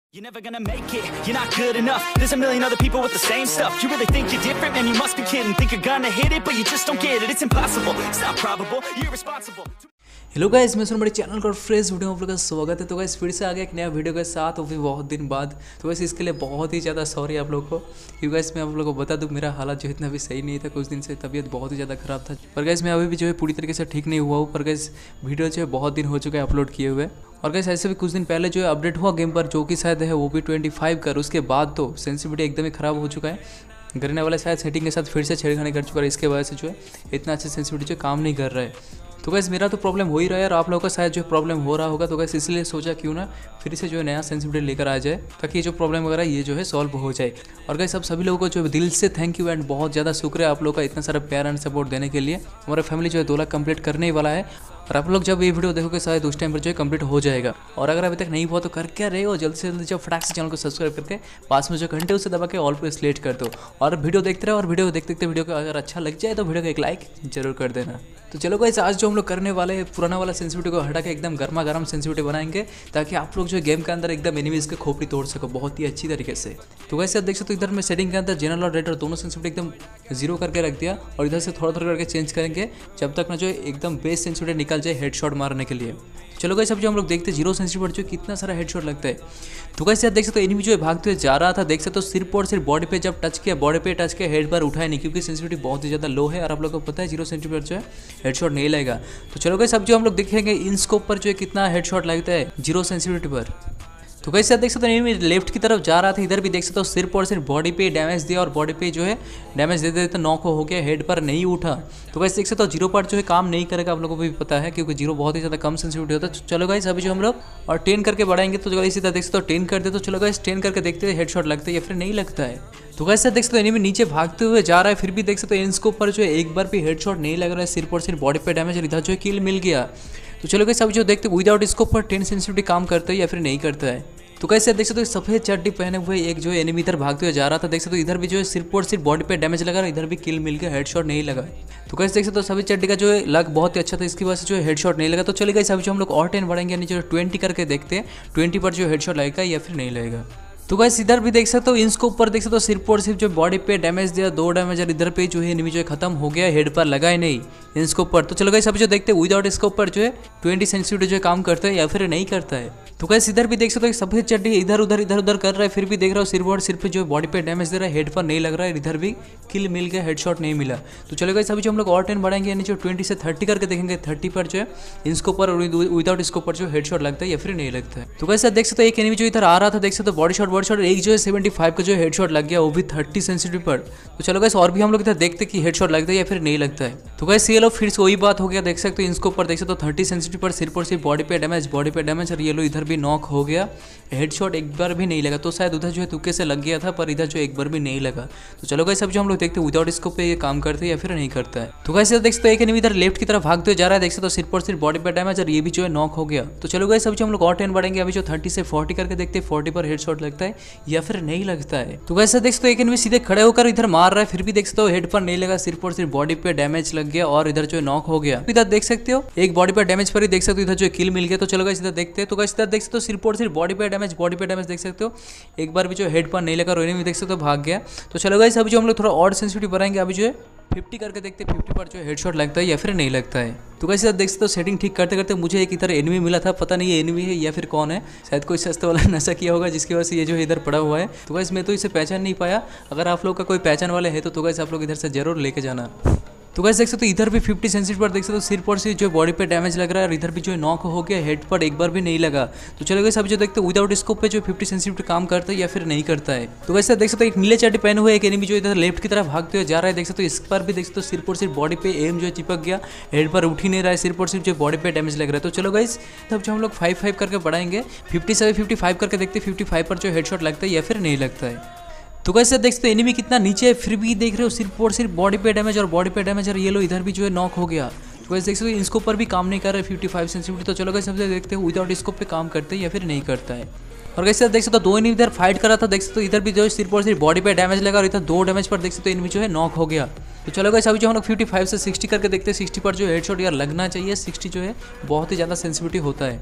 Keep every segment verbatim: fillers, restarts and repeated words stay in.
You're never gonna make it, you're not good enough. There's a million other people with the same stuff. You really think you're different? Man, you must be kidding. Think you're gonna hit it, but you just don't get it. It's impossible, it's not probable, you're irresponsible. Hello guys, मैं सुन बड़े channel का fresh video में आप लोगों का स्वागत है। तो गाइस फिर से आ गया एक नया वीडियो के साथ, वो भी बहुत दिन बाद। तो गाइस इसके लिए बहुत ही ज़्यादा सॉरी आप लोगों को, क्योंकि गाइस मैं आप लोगों को बता दूं मेरा हालत जो इतना भी सही नहीं था। कुछ दिन से तबीयत बहुत ही ज़्यादा ख़राब था, पर गाइस मैं अभी भी जो है पूरी तरीके से ठीक नहीं हुआ हूँ। पर गाइस वीडियो जो है बहुत दिन हो चुका है अपलोड किए हुए। और गाइस ऐसे भी कुछ दिन पहले जो है अपडेट हुआ गेम पर, जो कि शायद है ओ बी ट्वेंटी फाइव का। उसके बाद तो सेंसिटिविटी एकदम ही ख़राब हो चुका है। गरीना वाला शायद सेटिंग के साथ फिर से छेड़खानी कर चुका है, इसके वजह से जो है इतना अच्छा सेंसिटिविटी जो काम नहीं कर रहा है। तो गैस मेरा तो प्रॉब्लम हो ही रहा है और आप लोगों का शायद जो प्रॉब्लम हो रहा होगा। तो गैस इसलिए सोचा क्यों ना फिर से जो है नया सेंसिटिविटी लेकर आ जाए, ताकि जो प्रॉब्लम वगैरह ये जो है सॉल्व हो जाए। और गैस अब सभी लोगों को जो दिल से थैंक यू एंड बहुत ज़्यादा शुक्रिया आप लोगों का इतना सारा प्यार एंड सपोर्ट देने के लिए। हमारा फैमिली जो है दो लाख कंप्लीट करने ही वाला है, और आप लोग जब ये वीडियो देखोगे शायद उस टाइम पर जो है कंप्लीट हो जाएगा। और अगर अभी तक नहीं हुआ तो कर क्या रहे हो, जल्दी से जल्दी जो फटाक से चैनल को सब्सक्राइब करके पास में जो घंटे उसे दबा के ऑल पे सिलेक्ट कर दो, और वीडियो देखते रहो। और वीडियो देखते देखते वीडियो को अगर अच्छा लग जाए तो वीडियो को एक लाइक जरूर कर देना। तो चलो गाइस, आज जो हम लोग करने वाले हैं पुराना वाला सेंसिटिविटी को हटा के एकदम गर्मा गर्म सेंसिटिविटी बनाएंगे, ताकि आप लोग जो गेम के अंदर एकदम एनिमीज के खोपड़ी तोड़ सको बहुत ही अच्छी तरीके से। तो वैसे आप देख सकते हो इधर मैं सेटिंग के अंदर जनरल और रेड और दोनों सेंसिटिविटी एकदम जीरो करके रख दिया, और इधर से थोड़ा थोड़ा करके चेंज करेंगे जब तक ना जो एकदम बेस्ट सेंसिटिविटी निकल जाए हेडशॉट मारने के लिए। चलो गाइस, अब जो हम लोग देखते हैं जीरो सेंसिटिविटी जो कितना सारा हेडशॉट लगता है। तो गाइस यार देख सकते हो एनिमी जो है भागते हुए जा रहा था, देख सकते हो सिर्फ और सिर्फ बॉडी पे जब टच किया, बॉडी पे टच किया, हेड पर उठाया नहीं, क्योंकि सेंसिटिविटी बहुत ही ज़्यादा लो है। और आप लोगों को पता है जीरो सेंटिमीटर जो है हेडशॉट नहीं लगेगा। तो चलो गाइस, अब जो हम लोग देखेंगे इन स्कोप पर जो है कितना हेडशॉट लगता है जीरो सेंसिटिविटी पर। तो गाइस यार देख सकते हो एनिमी लेफ्ट की तरफ जा रहा था, इधर भी देख सकते हो सिर्फ और सिर्फ बॉडी पे डैमेज दिया, और बॉडी पे जो है डैमेज देते देते नॉक हो गया, हेड पर नहीं उठा। तो गाइस देख सकते हो जीरो पर जो है काम नहीं करेगा, आप लोगों को भी पता है, क्योंकि जीरो बहुत ही ज़्यादा कम सेंसिटिविटी होता है। तो चलो गाइस अभी जो हम लोग और टेन करके बढ़ाएंगे, तो गाइस इधर देख सकते हो टेन कर दे। तो चलो गाइस टेन करके देखते हैं हेडशॉट लगता है या फिर नहीं लगता है। तो गाइस देख सकते हो एनिमी नीचे भागते हुए जा रहा है, फिर भी देख सकते हो इन स्कोप पर जो है एक बार भी हेडशॉट नहीं लग रहा है, सिर्फ और सिर्फ बॉडी पे डैमेज, और इधर जो है किल मिल गया। तो चलो गाइस अभी जो देखते हैं विदाउट स्कोप पर टेन सेंसिटिविटी काम करता है या फिर नहीं करता है। तो कैसे देख सकते हो सफेद चड्डी पहने हुए एक जो एनिमी इधर भागते हुए जा रहा था, देख सकते हो इधर भी जो है सिर्फ और सिर्फ बॉडी पे डैमेज लगा, इधर भी किल मिल गया, हेडशॉट नहीं लगा। तो कैसे देख सकते हो सफेद चड्डी का जो है लग बहुत ही अच्छा था, इसकी वजह से जो है हेडशॉट नहीं लगा। तो चलेगा इस अभी जो हम लोग और टेन बढ़ेंगे, यानी जो ट्वेंटी करके देखते हैं ट्वेंटी पर जो हेडशॉट लगेगा या फिर नहीं लगेगा। तो गाइस इधर भी देख सकते हो इन स्कोप पर देख सकते हो सिर्फ और सिर्फ जो बॉडी पे डैमेज दिया, दो डैमेज, और इधर पे जो है एनिमी जो है खत्म हो गया, हेड पर लगा ही नहीं इन स्कोप पर। तो चलो गाइस अभी जो देखते हैं विदाउट स्कोप पर जो है ट्वेंटी सेंसिटिविटी जो है काम करता है या फिर नहीं करता है। तो गाइस इधर भी देख सकते हो सफेद चड्डी इधर उधर इधर उधर कर रहा है, फिर भी देख रहा हो सिर्फ और सिर्फ जो बॉडी पे डैमेज दे रहा है, हेड पर नहीं लग रहा है, इधर भी किल मिल गया, हेडशॉट नहीं मिला। तो चलो गाइस अभी जो हम लोग और टेन बढ़ाएंगे, यानी जो ट्वेंटी से थर्टी करके देखेंगे, थर्टी पर जो है इन स्कोप पर विदाउट स्कोप पर जो हेडशॉट लगता है या फिर नहीं लगता है। तो गाइस देख सकते हो एक एनिमी जो इधर आ रहा था, देख सकते हो बॉडी शॉट बॉडी शॉट, एक जो है सेवेंटी फाइव का जो हेडशॉट लग गया, वो भी थर्टी सेंसिटिव पर। तो चलो गाइस और भी हम लोग इधर देखते कि हेडशॉट लगता है या फिर नहीं लगता है। तो गाइस ये लो फिर से वही बात हो गया, देख सकते हो इनको ऊपर देख सकते हो थर्टी सेंसिटिव पर सिर्फ और सिर्फ बॉडी पे डैमेज, बॉडी पे डैमेज, और ये लो इधर भी नॉक हो गया, हेडशॉट एक बार भी नहीं लगा। तो शायद उधर जो है तुक्के से लग गया था, पर इधर जो एक बार भी नहीं लगा। तो चलो गाइस अब जो हम लोग देखते हैं विदाउट स्कोप पे ये काम करते हैं या फिर नहीं करता है। तो गाइस देख सकते हो एक एनिमी इधर लेफ्ट की तरफ भागते हुए जा रहा है, देख सकते हो सिर्फ और सिर्फ बॉडी पे डैमेज, और ये भी जो है नॉक हो गया। तो चलो गाइस अब जो हम लोग और टेन बढ़ेंगे, अभी जो थर्टी से फोर्टी करके देखते हैं फोर्टी पर हेडशॉट लगता है या फिर नहीं लगता है। तो वैसे देख सकते हो एक एनिमी सीधे खड़े होकर इधर मार रहा है, फिर भी देख सकते हो हेड पर नहीं लगा, सिर्फ और सिर्फ बॉडी पे डैमेज लग गया, और इधर जो नॉक हो गया। इधर देख सकते हो एक बॉडी पे डैमेज पर ही देख सकते हो इधर जो किल मिल गया। तो चलो गाइस इधर देखते हैं। तो गाइस इधर देख सकते हो सिर्फ और सिर्फ बॉडी पे डैमेज, बॉडी पे डैमेज देख सकते हो एक बार भी जो हेड पर नहीं लगा, और एनिमी देख सकते हो भाग गया। तो चलो गाइस अभी जो हम लोग थोड़ा और सेंसिटिविटी बढ़ाएंगे, अभी जो है फिफ्टी करके देखते हैं फिफ्टी पर जो हेडशॉट लगता है या फिर नहीं लगता है। तो गाइस इधर देख सकते हो सेटिंग ठीक करते करते मुझे एक इधर एनिमी मिला था, पता नहीं ये एनिमी है या फिर कौन है, शायद कोई सस्ते वाला नशा किया होगा जिसकी वजह से ये जो है इधर पड़ा हुआ है। तो गाइस मैं तो इसे पहचान नहीं पाया, अगर आप लोग का कोई पहचान वाले है तो, तो गाइस आप लोग इधर से जरूर लेके जाना। तो गाइस देख सकते हो इधर भी फिफ्टी सेंसिटिव पर देख सकते हो सिर्फ और सिर्फ जो बॉडी पे डैमेज लग रहा है, और इधर भी जो है नॉक हो गया, हेड पर एक बार भी नहीं लगा। तो चलो गाइस अभी जो देखते हैं विदाउट स्कोप पे जो फिफ्टी सेंसिटिव काम करता है या फिर नहीं करता है। तो गाइस देख सकते हो एक नीले चड्डी पहने हुए एक एनिमी जो इधर लेफ्ट की तरफ भागते हुए जा रहा है, देख सकते हो इस पर भी देख सकते हो सिर्फ और सिर्फ बॉडी पे एम जो है चिपक गया, हेड पर उठ ही नहीं रहा है, सिर्फ और सिर्फ जो बॉडी पे डैमेज लग रहा है। तो चलो गाइस तब जो हम लोग फाइव फाइव करके बढ़ाएंगे, फिफ्टी से फिफ्टी फाइव करके देखते हैं फिफ्टी फाइव पर जो हेडशॉट लगता है या फिर नहीं लगता है। तो कैसे देख सकते हो एनिमी कितना नीचे है, फिर भी देख रहे हो सिर्फ और सिर्फ बॉडी पे डैमेज और बॉडी पे डैमेज, और ये लो इधर भी जो है नॉक हो गया। तो कैसे देख सकते हो इसको पर भी काम नहीं कर रहा है फिफ्टी फाइव सेंसिटिविटी। तो चलो कैसे देखते हैं विदाउट स्कोप पे काम करते हैं या फिर नहीं करता है। और कैसे देख सकते हो दो एनिमी इधर फाइट कर रहा था, देख सकते हो इधर भी जो है सिर्फ और सिर्फ बॉडी पे डैमेज लगा, और इधर दो डैमेज पर देख सकते हो एनिमी जो है नॉक हो गया। तो चलो गाइस अभी जो हम लोग फिफ्टी फाइव से सिक्सटी करके देखते हैं, सिक्सटी पर जो हेडशॉट यार लगना चाहिए, सिक्सटी जो है बहुत ही ज़्यादा सेंसिटिविटी होता है।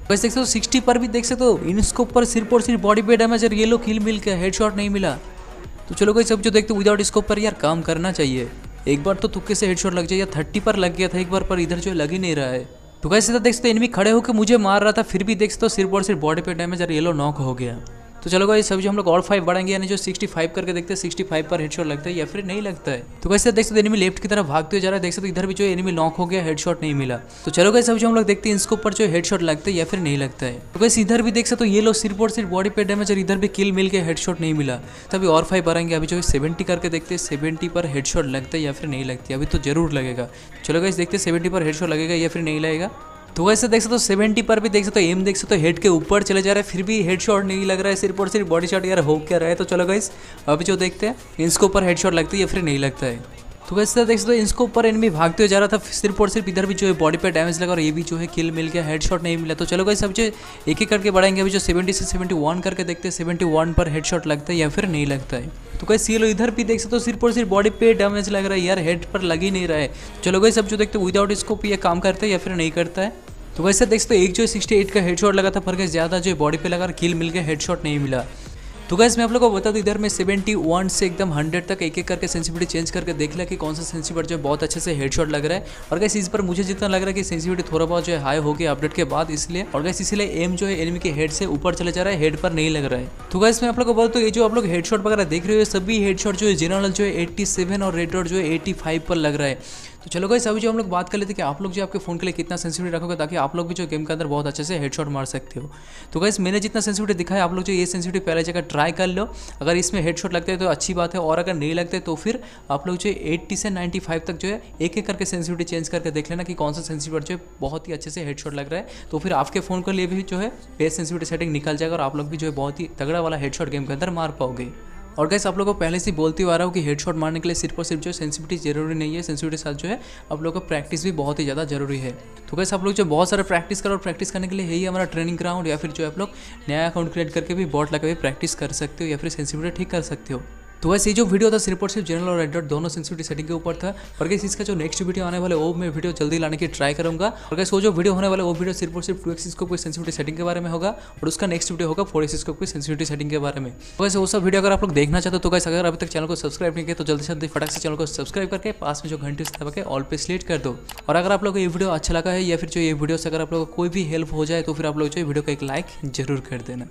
वैसे देख सकते हो सिक्सटी पर भी देख सकते हो इन स्कोप पर सिर्फ और सिर्फ बॉडी पे डैमेज और येलो किल मिल के हेडशॉट नहीं मिला। तो चलो गाइस सब जो देखते हो विदाउट स्कोप पर यार काम करना चाहिए। एक बार तो तुक्के से हेडशॉट लग जाए, या थर्टी पर लग गया था एक बार, पर इधर जो लग ही नहीं रहा है। तो गाइस इधर देख सकते हो एनिमी खड़े होकर मुझे मार रहा था, फिर भी देख सकते हो सिर्फ और सिर्फ बॉडी पे डैमेज और येलो नॉक हो गया। तो चलो गाइस सब जो हम लोग और फाइव बढ़ाएंगे, यानी जो सिक्सटी फाइव करके देखते हैं सिक्सटी फाइव पर हेडशॉट लगता है या फिर नहीं लगता है। तो गाइस देख सकते हो एनिमी लेफ्ट की तरफ भागते हुए जा रहा है, देख सकते हो इधर भी जो एनिमी नॉक हो गया, हेडशॉट नहीं मिला। तो चलो गाइस सब जो हम लोग देखते हैं इसके ऊपर जो हेडशॉट लगता है या फिर नहीं लगता है। तो गाइस इधर भी देख सकते हो ये लो सिर्फ और सिर्फ बॉडी पे डैमेज और इधर भी किल मिल के हेडशॉट नहीं मिला। तभी और फाइव बढ़ाएंगे, अभी जो सेवेंटी करके देखते हैं सेवेंटी पर हेडशॉट लगता है या फिर नहीं लगती। अभी तो जरूर लगेगा। चलो गाइस देखते हैं सेवेंटी पर हेडशॉट लगेगा या फिर नहीं लगेगा। तो वैसे देख सकते हो सेवेंटी पर भी देख सकते हो एम देख सकते हो हेड के ऊपर चले जा रहा है, फिर भी हेडशॉट नहीं लग रहा है, सिर्फ और सिर्फ बॉडी शॉट यार हो क्या रहा है। तो चलो गाइस अभी जो देखते हैं इसके ऊपर हेडशॉट लगती है या फिर नहीं लगता है। तो वैसे देख सकते हो इसके ऊपर एनिमी भागते हुए जा रहा था, सिर्फ और सिर्फ इधर भी जो है बॉडी पे डैमेज लगा और ये भी जो है किल मिल गया, हेडशॉट नहीं मिला। तो चलो गाइस सब जो एक एक करके बढ़ाएंगे, अभी जो सेवेंटी से सेवेंटी वन करके देखते हैं सेवेंटी वन पर हेडशॉट लगता है या फिर नहीं लगता है। तो गाइस ये लो इधर भी देख सकते हो सिर्फ और सिर्फ बॉडी पे डैमेज लग रहा है यार, हेड पर लग ही नहीं रहा है। चलो गाइस सब जो देखते हो विदाउट स्कोप ये काम करता है या फिर नहीं करता है। तो वैसे देख सकते हो एक जो सिक्सटी एट का हेडशॉट लगा था, पर गाइस ज़्यादा जो बॉडी पे लगा किल मिल गया, हेडशॉट नहीं मिला। तो गाइस मैं आप लोगों को बता दूं इधर में सेवेंटी वन से एकदम हंड्रेड तक एक एक करके सेंसिटिविटी चेंज करके देख लिया कि कौन सा सेंसिटिविटी जो बहुत अच्छे से हेडशॉट लग रहा है। और गाइस इस पर मुझे जितना लग रहा है कि सेंसिटिविटी थोड़ा बहुत जो है हाई हो गया अपडेट के बाद, इसलिए और गाइस इसलिए एम जो है एनिमी के हेड से ऊपर चले जा रहा है, हेड पर नहीं लग रहा है। तो गाइस मैं आप लोगों को बता दूं ये जो आप लोग हेडशॉट वगैरह देख रहे हो सभी हेडशॉट जो है जनरल जो है एट्टी सेवन और रेड डॉट जो है एटी फाइव पर लग रहा है। तो चलो गाइस अभी जो हम लोग बात कर लेते हैं कि आप लोग जो आपके फोन के लिए कितना सेंसिटिविटी रखोगे ताकि आप लोग भी जो गेम के अंदर बहुत अच्छे से हेडशॉट मार सकते हो। तो गाइस मैंने जितना सेंसिटिविटी दिखाया आप लोग जो ये सेंसिटिविटी पहले जगह ट्राई कर लो, अगर इसमें हेडशॉट लगता है तो अच्छी बात है, और अगर नहीं लगता है तो फिर आप लोग जो एट्टी से नाइन्टी फाइव तक जो है एक एक करके सेंसिटिविटी चेंज करके देख लेना कि कौन सा सेंसिटिविटी जो है बहुत ही अच्छे से हेडशॉट लग रहा है। तो फिर आपके फोन के लिए भी जो है बेस्ट सेंसिटिविटी सेटिंग निकल जाएगा और आप लोग भी जो है बहुत ही तगड़ा वाला हेडशॉट गेम के अंदर मार पाओगे। और गाइस आप लोगों को पहले से बोलते हुआ आ रहा हूँ कि हेडशॉट मारने के लिए सिर्फ और सिर्फ जो सेंसिटिविटी जरूरी नहीं है, सेंसिटिविटी के साथ जो है आप लोगों को प्रैक्टिस भी बहुत ही ज़्यादा जरूरी है। तो गाइस आप लोग जो बहुत सारा प्रैक्टिस करो और प्रैक्टिस करने के लिए यही हमारा ट्रेनिंग ग्राउंड, या फिर जो आप लोग नया अकाउंट क्रिएट करके भी बॉट लगा भी प्रैक्टिस कर सकते हो या फिर सेंसिटिविटी ठीक कर सकते हो। तो वैसे ये जो वीडियो था सिर्फ और सिर्फ जनरल और रेड डॉट दोनों सेंसिटिविटी सेटिंग के ऊपर था। पर गाइस इसका जो नेक्स्ट वीडियो आने वाला है वो मैं वीडियो जल्दी लाने की ट्राई करूंगा। और गाइस वो जो वीडियो होने वाला है वो वीडियो सिर्फ और सिर्फ टू एक्स स्कोप की सेंसिटिविटी सेटिंग के बारे में होगा, और उसका नेक्स्ट वीडियो होगा फोर एक्स स्कोप की सेंसिटिविटी सेटिंग के बारे में। तो वैसे वो सब वीडियो अगर आप लोग देखना चाहते हो तो गाइस अगर अभी तक चैनल को सब्सक्राइब नहीं किया तो जल्दी से जल्दी फटाक से चैनल को सब्सक्राइब करके पास में जो घंटे से दबा के ऑल पे सिलेक्ट कर दो। और अगर आप लोग को ये वीडियो अच्छा लगा है या फिर जो ये वीडियो से अगर आप लोग को कोई भी हेल्प हो जाए तो फिर आप लोग जो वीडियो को एक लाइक जरूर कर देना।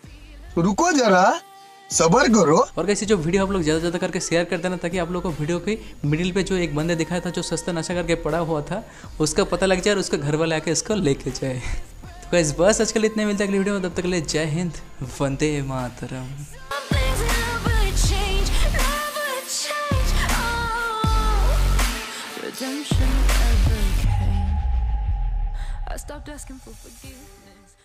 रुको जरा सबर करो। और कैसे जो वीडियो आप लोग ज़्यादा ज़्यादा करके शेयर कर देना ताकि आप लोग को वीडियो के मिडिल पे जो एक बंदे दिखाया था जो सस्ता नशा करके पड़ा हुआ था उसका पता लग जाए और उसके घर वाले आके इसको लेके जाए। तो गाइस बस आज के लिए इतने, मिलते अगली वीडियो में, तब तक के लिए जय Hind, Vande Mataram. I stopped asking for forgiveness.